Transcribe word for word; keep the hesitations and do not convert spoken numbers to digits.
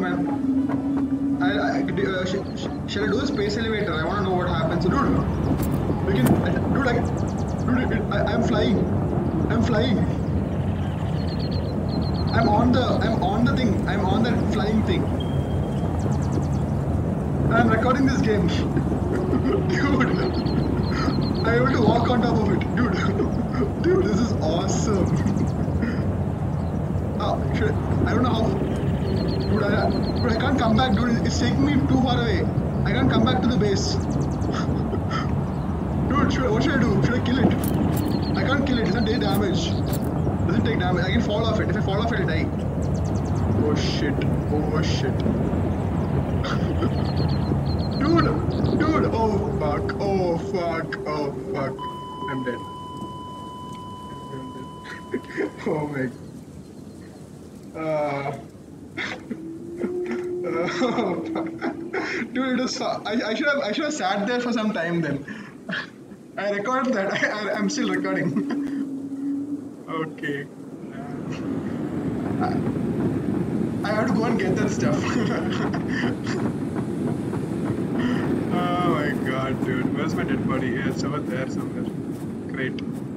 man. I, I, uh, sh sh shall I do a space elevator? I want to know what happens. Dude, we can. Uh, dude, I, dude, I, I'm flying. I'm flying. I'm on the. I'm on the thing. I'm on that flying thing. I'm recording this game. Dude, I'm able to walk on top of it. Dude, dude, this is awesome. Oh, shit. I don't know how. Dude I, dude, I can't come back, dude. It's taking me too far away. I can't come back to the base. Dude, should, what should I do? Should I kill it? I can't kill it. It doesn't take damage. It doesn't take damage. I can fall off it. If I fall off it, I die. Oh shit. Oh shit. Dude! Dude! Oh fuck. Oh fuck. Oh fuck. I'm dead. I'm dead. Oh my god. Uh, uh, dude, it was. I, I should have. I should have sat there for some time then. I recorded that. I, I, I'm still recording. Okay. I, I have to go and get that stuff. Oh my god, dude. Where's my dead body? Yeah, it's over there somewhere. Great.